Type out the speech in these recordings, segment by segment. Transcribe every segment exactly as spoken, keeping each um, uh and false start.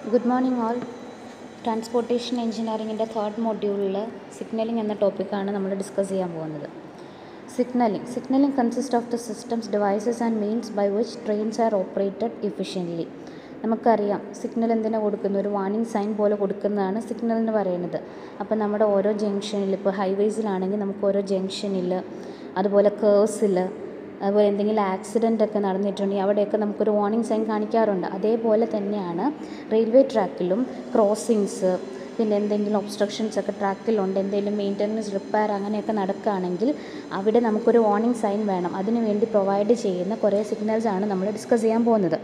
Good morning all. Transportation engineering in the third module signaling എന്ന ടോപ്പിക്കാണ് നമ്മൾ discuss ചെയ്യാൻ പോകുന്നത്. Signaling. Signaling consists of the systems, devices and means by which trains are operated efficiently. നമുക്കറിയാം signal എന്തിനാണ് കൊടുക്കുന്നത്, ഒരു വാർണിംഗ് സൈൻ പോലെ കൊടുക്കുന്നതാണ് സിഗ്നൽ എന്ന് പറയുന്നത്. അപ്പോൾ നമ്മുടെ ഓരോ ജംഗ്ഷനിൽ, ഇപ്പോൾ ഹൈവേസിലാണെങ്കിൽ നമുക്ക് ഓരോ ജംഗ്ഷനിൽ, അതുപോലെ കേഴ്സിൽ, അതുപോലെ എന്തെങ്കിലും ആക്സിഡൻ്റ് ഒക്കെ നടന്നിട്ടുണ്ടെങ്കിൽ അവിടെയൊക്കെ നമുക്കൊരു വാർണിംഗ് സൈൻ കാണിക്കാറുണ്ട്. അതേപോലെ തന്നെയാണ് റെയിൽവേ ട്രാക്കിലും ക്രോസിങ്സ്, പിന്നെ എന്തെങ്കിലും ഒബ്സ്ട്രക്ഷൻസ് ഒക്കെ ട്രാക്കിലുണ്ട്, എന്തെങ്കിലും മെയിൻ്റനൻസ്, റിപ്പയർ അങ്ങനെയൊക്കെ നടക്കുകയാണെങ്കിൽ അവിടെ നമുക്കൊരു വാർണിംഗ് സൈൻ വേണം. അതിനു വേണ്ടി പ്രൊവൈഡ് ചെയ്യുന്ന കുറേ സിഗ്നൽസാണ് നമ്മൾ ഡിസ്കസ് ചെയ്യാൻ പോകുന്നത്.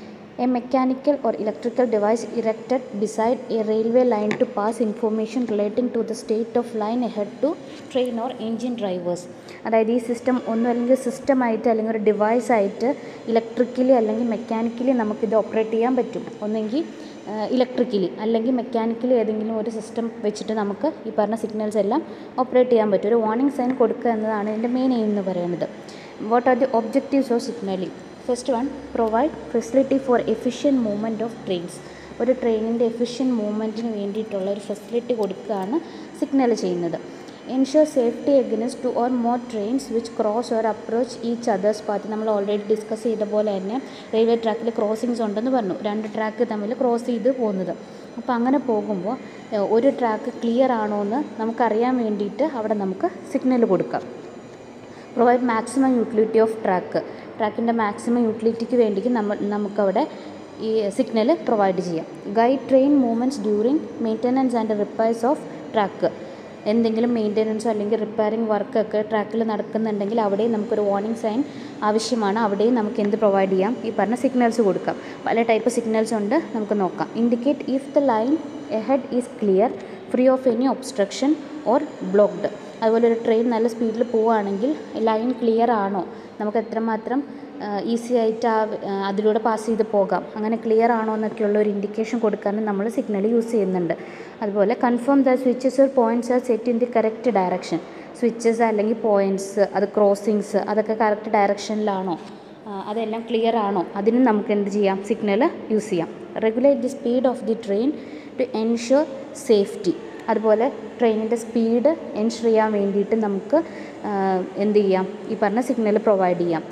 A mechanical or electrical device erected beside a railway line to pass information relating to the state of line ahead to train or engine drivers. അതായത് ഈ സിസ്റ്റം ഒന്നും അല്ലെങ്കിൽ സിസ്റ്റമായിട്ട് അല്ലെങ്കിൽ ഒരു ഡിവൈസായിട്ട് ഇലക്ട്രിക്കലി അല്ലെങ്കിൽ മെക്കാനിക്കലി നമുക്കിത് ഓപ്പറേറ്റ് ചെയ്യാൻ പറ്റും. ഒന്നെങ്കിൽ ഇലക്ട്രിക്കലി അല്ലെങ്കിൽ മെക്കാനിക്കലി ഏതെങ്കിലും ഒരു സിസ്റ്റം വെച്ചിട്ട് നമുക്ക് ഈ പറഞ്ഞ സിഗ്നൽസ് എല്ലാം ഓപ്പറേറ്റ് ചെയ്യാൻ പറ്റും. ഒരു വാർണിംഗ് സൈൻ കൊടുക്കുക എന്നതാണ് ഇതിൻ്റെ മെയിൻ എയിം എന്ന് പറയുന്നത്. What are the objectives of signalling? First one, provide facility for efficient movement of trains. ഒരു ട്രെയിനിൻ്റെ എഫിഷ്യൻറ്റ് മൂവ്മെൻറ്റിന് വേണ്ടിയിട്ടുള്ള ഒരു ഫെസിലിറ്റി കൊടുക്കുകയാണ് സിഗ്നൽ ചെയ്യുന്നത്. Ensure safety against two or more trains which cross or approach each others path. നമ്മൾ already discuss ചെയ്ത പോലെ തന്നെ റെയിൽവേ ട്രാക്കിൽ ക്രോസിങ്സ് ഉണ്ടെന്ന് പറഞ്ഞു, രണ്ട് ട്രാക്ക് തമ്മിൽ ക്രോസ് ചെയ്ത് പോകുന്നത്. അപ്പോൾ അങ്ങനെ പോകുമ്പോൾ ഒരു ട്രാക്ക് ക്ലിയർ ആണോ എന്ന് നമുക്കറിയാൻ വേണ്ടിയിട്ട് അവിടെ നമുക്ക് സിഗ്നൽ കൊടുക്കാം. Provide maximum utility of track. ട്രാക്കിൻ്റെ മാക്സിമം യൂട്ടിലിറ്റിക്ക് വേണ്ടിക്ക് നമ്മൾ നമുക്കവിടെ ഈ സിഗ്നൽ പ്രൊവൈഡ് ചെയ്യാം. Guide train movements during maintenance and repairs of track. എന്തെങ്കിലും മെയിൻ്റനൻസോ അല്ലെങ്കിൽ റിപ്പയറിംഗ് വർക്കൊക്കെ ട്രാക്കിൽ നടക്കുന്നുണ്ടെങ്കിൽ അവിടെയും നമുക്കൊരു വാർണിംഗ് സൈൻ ആവശ്യമാണ്. അവിടെയും നമുക്ക് എന്ത് പ്രൊവൈഡ് ചെയ്യാം? ഈ പറഞ്ഞ സിഗ്നൽസ് കൊടുക്കാം. പല ടൈപ്പ് സിഗ്നൽസ് ഉണ്ട്, നമുക്ക് നോക്കാം. Indicate if the line ahead is clear, free of any obstruction or blocked. അതുപോലെ ഒരു ട്രെയിൻ നല്ല സ്പീഡിൽ പോവുകയാണെങ്കിൽ ലൈൻ ക്ലിയർ ആണോ, നമുക്ക് എത്രമാത്രം ഈസി ആയിട്ട് ആ അതിലൂടെ പാസ് ചെയ്ത് പോകാം, അങ്ങനെ ക്ലിയർ ആണോ എന്നൊക്കെയുള്ള ഒരു ഇൻഡിക്കേഷൻ കൊടുക്കാനും നമ്മൾ സിഗ്നൽ യൂസ് ചെയ്യുന്നുണ്ട്. അതുപോലെ confirm the switches or points are set in the correct direction. Switches അല്ലെങ്കിൽ പോയിൻറ്റ്സ്, അത് ക്രോസിങ്സ്, അതൊക്കെ കറക്റ്റ് ഡയറക്ഷനിലാണോ, അതെല്ലാം ക്ലിയർ ആണോ, അതിനും നമുക്ക് എന്ത് ചെയ്യാം? സിഗ്നൽ യൂസ് ചെയ്യാം. Regulate the speed of the train to ensure safety. അതുപോലെ ട്രെയിനിൻ്റെ സ്പീഡ് എൻഷുർ ചെയ്യാൻ വേണ്ടിയിട്ട് നമുക്ക് എന്ത് ചെയ്യാം? ഈ പറഞ്ഞ സിഗ്നൽ പ്രൊവൈഡ് ചെയ്യാം.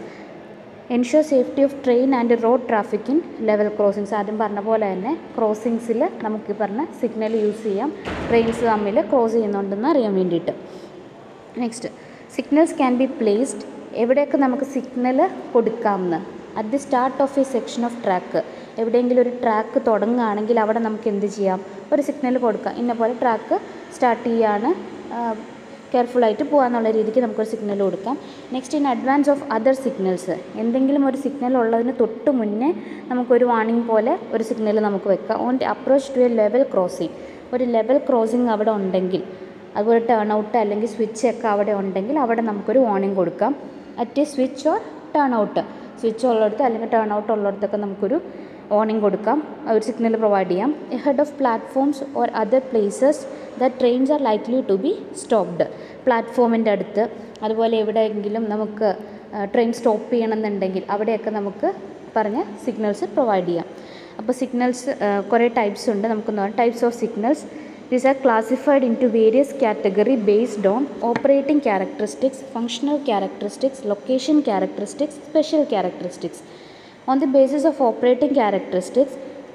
Ensure safety of train and road traffic in level crossings. ആദ്യം പറഞ്ഞ പോലെ തന്നെ ക്രോസിങ്സിൽ നമുക്ക് ഈ പറഞ്ഞ സിഗ്നൽ യൂസ് ചെയ്യാം, ട്രെയിൻസ് തമ്മിൽ ക്രോസ് ചെയ്യുന്നുണ്ടെന്ന് അറിയാൻ വേണ്ടിയിട്ട്. Next, signals can be placed. എവിടെയൊക്കെ നമുക്ക് സിഗ്നൽ കൊടുക്കാമെന്ന്? At the start of a section of track. എവിടെയെങ്കിലും ഒരു ട്രാക്ക് തുടങ്ങുകയാണെങ്കിൽ അവിടെ നമുക്ക് എന്ത് ചെയ്യാം? ഒരു സിഗ്നൽ കൊടുക്കാം. ഇന്ന പോലെ ട്രാക്ക് സ്റ്റാർട്ട് ചെയ്യാണ്, കെയർഫുള്ളായിട്ട് പോകാമെന്നുള്ള രീതിക്ക് നമുക്കൊരു സിഗ്നൽ കൊടുക്കാം. Next, in advance of other signals. എന്തെങ്കിലും ഒരു സിഗ്നൽ ഉള്ളതിന് തൊട്ട് മുന്നേ നമുക്കൊരു വാർണിംഗ് പോലെ ഒരു സിഗ്നൽ നമുക്ക് വെക്കാം. On approach to a level crossing. ഒരു ലെവൽ ക്രോസിംഗ് അവിടെ ഉണ്ടെങ്കിൽ, അതുപോലെ ടേൺ ഔട്ട് അല്ലെങ്കിൽ സ്വിച്ച് ഒക്കെ അവിടെ ഉണ്ടെങ്കിൽ അവിടെ നമുക്കൊരു വാർണിംഗ് കൊടുക്കാം. At a switch or turnout. Switch ഉള്ളിടത്ത് അല്ലെങ്കിൽ ടേൺ ഔട്ട് ഉള്ളിടത്തൊക്കെ നമുക്കൊരു വാർണിംഗ് കൊടുക്കാം, ഒരു സിഗ്നൽ പ്രൊവൈഡ് ചെയ്യാം. Ahead of platforms or other places that trains are likely to be stopped. പ്ലാറ്റ്ഫോമിൻ്റെ അടുത്ത്, അതുപോലെ എവിടെയെങ്കിലും നമുക്ക് ട്രെയിൻ സ്റ്റോപ്പ് ചെയ്യണമെന്നുണ്ടെങ്കിൽ അവിടെയൊക്കെ നമുക്ക് പറഞ്ഞ സിഗ്നൽസ് പ്രൊവൈഡ് ചെയ്യാം. അപ്പോൾ സിഗ്നൽസ് കുറേ ടൈപ്സ് ഉണ്ട്, നമുക്ക് നോക്കാം. Types of signals. These are classified into various categories based on operating characteristics, functional characteristics, location characteristics, special characteristics. On the basis of operating characteristics,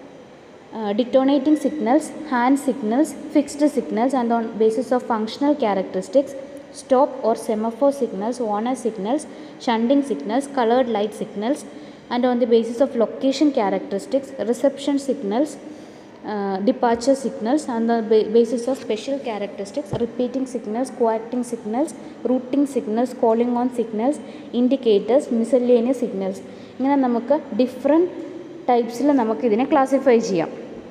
uh, detonating signals, hand signals, fixed signals, and on basis of functional characteristics, stop or semaphore signals, warner signals, shunting signals, colored light signals, and on the basis of location characteristics, reception signals, Uh, departure signals, on the ba basis of special characteristics, repeating signals, coacting signals, routing signals, calling on signals, indicators, miscellaneous signals. ഇങ്ങനെ നമുക്ക് different ടൈപ്സിൽ നമുക്കിതിനെ classify ചെയ്യാം.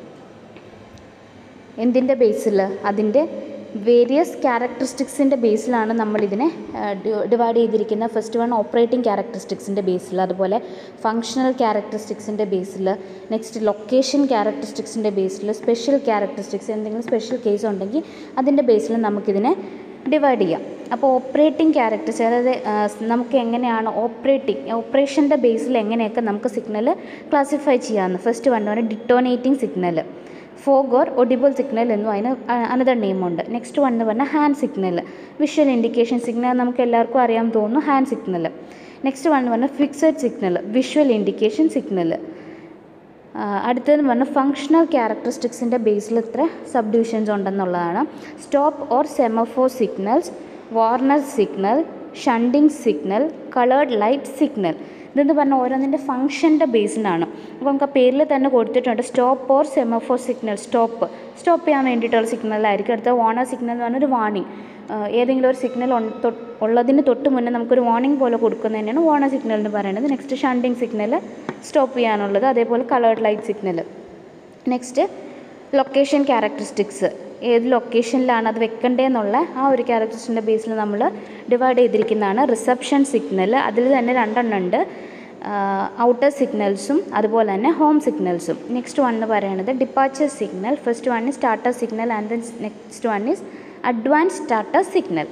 എന്തിൻ്റെ ബേസിൽ? അതിൻ്റെ various ക്യാരക്ടറിസ്റ്റിക്സിൻ്റെ ബേസിലാണ് നമ്മളിതിനെ divide ചെയ്തിരിക്കുന്നത്. First one operating ക്യാരക്ടറിസ്റ്റിക്സിൻ്റെ ബേസിൽ, അതുപോലെ ഫങ്ഷണൽ ക്യാരക്ടറിസ്റ്റിക്സിൻ്റെ ബേസിൽ, നെക്സ്റ്റ് ലൊക്കേഷൻ ക്യാരക്ടറിസ്റ്റിക്സിൻ്റെ ബേസിൽ, സ്പെഷ്യൽ ക്യാരക്ടറിസ്റ്റിക്സ്, എന്തെങ്കിലും സ്പെഷ്യൽ കേസ് ഉണ്ടെങ്കിൽ അതിൻ്റെ ബേസിൽ നമുക്കിതിനെ ഡിവൈഡ് ചെയ്യാം. അപ്പോൾ ഓപ്പറേറ്റിംഗ് ക്യാരക്ടേഴ്സ്, അതായത് നമുക്ക് എങ്ങനെയാണ് ഓപ്പറേറ്റിംഗ് ഓപ്പറേഷൻ്റെ ബേസിൽ എങ്ങനെയൊക്കെ നമുക്ക് സിഗ്നൽ ക്ലാസിഫൈ ചെയ്യാമെന്ന്. ഫസ്റ്റ് വൺ പറഞ്ഞാൽ detonating signal, fog or audible signal എന്നും അതിന് അനദർ നെയിമുണ്ട്. നെക്സ്റ്റ് വൺ എന്ന് പറഞ്ഞാൽ hand signal, visual indication signal, നമുക്ക് എല്ലാവർക്കും അറിയാൻ തോന്നുന്നു ഹാൻഡ് സിഗ്നൽ. നെക്സ്റ്റ് വൺ എന്ന് പറഞ്ഞാൽ fixed signal, visual indication signal. അടുത്തതെന്ന് പറഞ്ഞാൽ ഫങ്ഷണൽ ക്യാരക്ടറിസ്റ്റിക്സിൻ്റെ ബേസിൽ ഇത്ര സബ് ഡിവിഷൻസ് ഉണ്ടെന്നുള്ളതാണ്. Stop or semaphore signals, warner signal, shunting signal, coloured light signal. ഇതെന്ന് പറഞ്ഞാൽ ഓരോന്നിൻ്റെ ഫംഗ്ഷൻ്റെ ബേസിലാണ്. അപ്പോൾ നമുക്ക് ആ പേരിൽ തന്നെ കൊടുത്തിട്ടുണ്ട് stop or semaphore signal. Stop stop ചെയ്യാൻ വേണ്ടിയിട്ടുള്ള സിഗ്നലായിരിക്കും. അടുത്ത വാർണർ സിഗ്നൽ എന്ന് പറഞ്ഞാൽ ഒരു വാർണിംഗ്, ഏതെങ്കിലും ഒരു സിഗ്നൽ ഉള്ളതിന് തൊട്ട് മുന്നേ നമുക്കൊരു വാർണിംഗ് പോലെ കൊടുക്കുന്നത് തന്നെയാണ് വാർണർ സിഗ്നൽ എന്ന് പറയുന്നത്. നെക്സ്റ്റ് ഷണ്ടിങ് സിഗ്നൽ, സ്റ്റോപ്പ് ചെയ്യാനുള്ളത്. അതേപോലെ coloured light signal. Next location characteristics, ഏത് ലൊക്കേഷനിലാണ് അത് വെക്കേണ്ടതെന്നുള്ള ആ ഒരു ക്യാരക്ടറിസ്റ്റിൻ്റെ ബേസിൽ നമ്മൾ ഡിവൈഡ് ചെയ്തിരിക്കുന്നതാണ്. റിസപ്ഷൻ സിഗ്നൽ, അതിൽ തന്നെ രണ്ടെണ്ണം ഉണ്ട്, ഔട്ടർ സിഗ്നൽസും അതുപോലെ തന്നെ ഹോം സിഗ്നൽസും. നെക്സ്റ്റ് വൺ എന്ന് പറയുന്നത് departure signal. First one is starter signal and then next one is advance starter signal.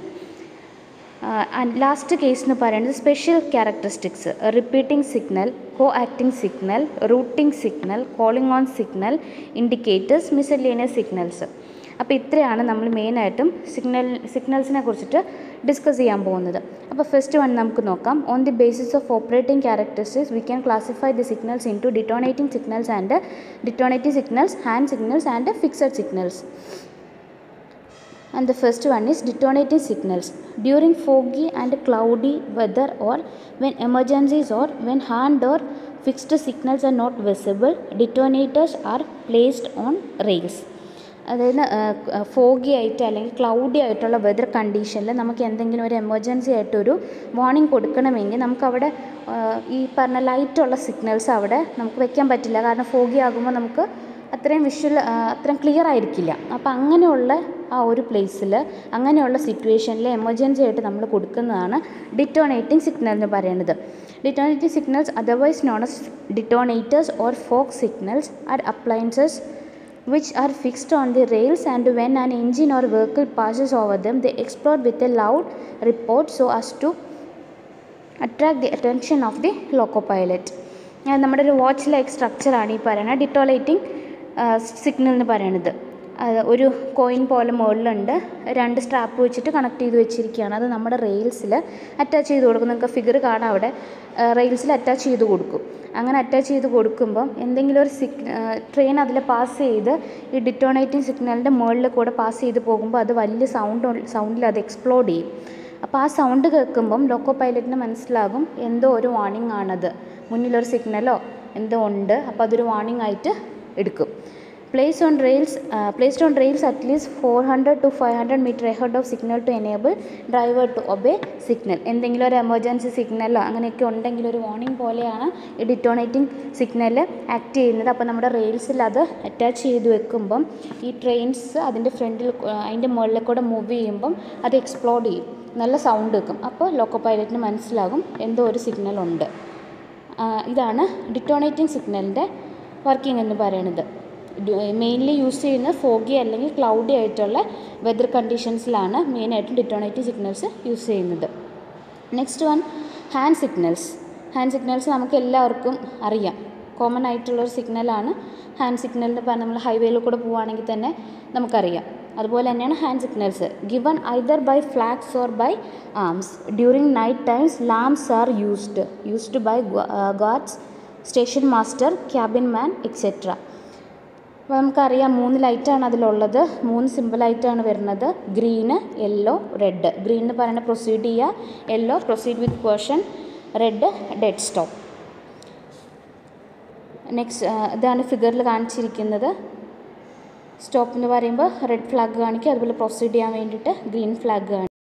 And last case എന്ന് പറയുന്നത് special characteristics, repeating signal, co acting signal, routing signal, calling on signal, indicators, miscellaneous signals. അപ്പോൾ ഇത്രയാണ് നമ്മൾ മെയിനായിട്ടും signal സിഗ്നൽസിനെ കുറിച്ചിട്ട് discuss ചെയ്യാൻ പോകുന്നത്. അപ്പോൾ ഫസ്റ്റ് വൺ നമുക്ക് നോക്കാം. On the basis of operating characteristics we can classify the signals into detonating signals and detonating signals, hand signals and fixed signals. And the first one is detonating signals. During foggy and cloudy weather or when emergencies or when hand or fixed signals are not visible, detonators are placed on rails. അതായത് foggy ആയിട്ട് അല്ലെങ്കിൽ cloudy ആയിട്ടുള്ള weather കണ്ടീഷനിൽ നമുക്ക് എന്തെങ്കിലും ഒരു emergency ആയിട്ടൊരു warning കൊടുക്കണമെങ്കിൽ നമുക്കവിടെ ഈ പറഞ്ഞ ലൈറ്റുള്ള സിഗ്നൽസ് അവിടെ നമുക്ക് വെക്കാൻ പറ്റില്ല. കാരണം ഫോഗി ആകുമ്പോൾ നമുക്ക് അത്രയും വിഷ്വൽ അത്രയും ക്ലിയർ ആയിരിക്കില്ല. അപ്പോൾ അങ്ങനെയുള്ള ആ ഒരു പ്ലേസിൽ അങ്ങനെയുള്ള സിറ്റുവേഷനിൽ എമർജൻസി ആയിട്ട് നമ്മൾ കൊടുക്കുന്നതാണ് ഡിറ്റോണേറ്റിംഗ് സിഗ്നൽ എന്ന് പറയുന്നത്. Detonating signals otherwise known as detonators or fog signals are appliances which are fixed on the rails, and when an engine or vehicle passes over them they explode with a loud report so as to attract the attention of the loco pilot. നമ്മുടെ ഒരു watch like സ്ട്രക്ചറാണ് ഈ പറയുന്നത് detonating signal എന്ന് പറയുന്നത്. ഒരു coin പോലെ മുകളിലുണ്ട്, രണ്ട് സ്ട്രാപ്പ് വെച്ചിട്ട് കണക്ട് ചെയ്ത് വെച്ചിരിക്കുകയാണ്. അത് നമ്മുടെ റെയിൽസിൽ അറ്റാച്ച് ചെയ്ത് കൊടുക്കും. നിങ്ങൾക്ക് ഫിഗർ കാണാം, അവിടെ റെയിൽസിൽ അറ്റാച്ച് ചെയ്ത് കൊടുക്കും. അങ്ങനെ അറ്റാച്ച് ചെയ്ത് കൊടുക്കുമ്പം എന്തെങ്കിലും ഒരു സിഗ് ട്രെയിൻ അതിൽ പാസ് ചെയ്ത് ഈ ഡിറ്റോണേറ്റിംഗ് സിഗ്നലിൻ്റെ മുകളിൽ കൂടെ പാസ് ചെയ്ത് പോകുമ്പോൾ അത് വലിയ സൗണ്ട് സൗണ്ടിൽ അത് എക്സ്പ്ലോഡ് ചെയ്യും. അപ്പോൾ ആ സൗണ്ട് കേൾക്കുമ്പം ലോക്കോ പൈലറ്റിന് മനസ്സിലാകും എന്തോ ഒരു വാർണിംഗ് ആണത്, മുന്നിലൊരു സിഗ്നലോ എന്തോ ഉണ്ട്. അപ്പോൾ അതൊരു വാർണിംഗ് ആയിട്ട് എടുക്കും. Placed on rails, uh, placed on rails at least four hundred to five hundred meter ahead of signal to enable driver to obey signal. എന്തെങ്കിലും ഒരു എമർജൻസി സിഗ്നലോ അങ്ങനെയൊക്കെ ഉണ്ടെങ്കിൽ ഒരു വാർണിംഗ് പോലെയാണ് ഈ ഡിറ്റോണേറ്റിംഗ് സിഗ്നൽ ആക്ട് ചെയ്യുന്നത്. അപ്പോൾ നമ്മുടെ റെയിൽസിൽ അത് അറ്റാച്ച് ചെയ്ത് വെക്കുമ്പം ഈ ട്രെയിൻസ് അതിൻ്റെ ഫ്രണ്ടിൽ അതിൻ്റെ മുകളിൽ കൂടെ മൂവ് ചെയ്യുമ്പം അത് എക്സ്പ്ലോഡ് ചെയ്യും, നല്ല സൗണ്ട് വെക്കും. അപ്പോൾ ലോക്കോ പൈലറ്റിന് മനസ്സിലാകും എന്തോ ഒരു സിഗ്നൽ ഉണ്ട്. ഇതാണ് ഡിറ്റോണേറ്റിംഗ് സിഗ്നലിൻ്റെ വർക്കിംഗ് എന്ന് പറയുന്നത്. മെയിൻലി യൂസ് ചെയ്യുന്നത് ഫോഗി അല്ലെങ്കിൽ ക്ലൗഡി ആയിട്ടുള്ള വെതർ കണ്ടീഷൻസിലാണ് മെയിനായിട്ടും ഡിറ്റോണേറ്റിംഗ് സിഗ്നൽസ് യൂസ് ചെയ്യുന്നത്. Next one hand signals. Hand signals നമുക്ക് എല്ലാവർക്കും അറിയാം, കോമൺ ആയിട്ടുള്ളൊരു സിഗ്നലാണ് ഹാൻഡ് സിഗ്നൽ എന്ന് പറഞ്ഞാൽ നമ്മൾ ഹൈവേയിൽ കൂടെ പോവുകയാണെങ്കിൽ തന്നെ നമുക്കറിയാം. അതുപോലെ തന്നെയാണ് hand signals. Given either by flags or by arms. During night times lamps are used used by guards, station master, cabin man etcetera. അപ്പോൾ നമുക്കറിയാം മൂന്ന് ലൈറ്റാണ് അതിലുള്ളത്, മൂന്ന് സിമ്പിളായിട്ടാണ് വരുന്നത്, ഗ്രീന്, യെല്ലോ, റെഡ്. ഗ്രീൻ എന്ന് പറയുന്നത് പ്രൊസീഡ് ചെയ്യുക, yellow proceed with caution, red dead stop. Next ഇതാണ് ഫിഗറിൽ കാണിച്ചിരിക്കുന്നത്. സ്റ്റോപ്പ് എന്ന് പറയുമ്പോൾ റെഡ് ഫ്ലാഗ് കാണിക്കുക, അതുപോലെ പ്രൊസീഡ് ചെയ്യാൻ വേണ്ടിയിട്ട് ഗ്രീൻ ഫ്ലാഗ് കാണിക്കും.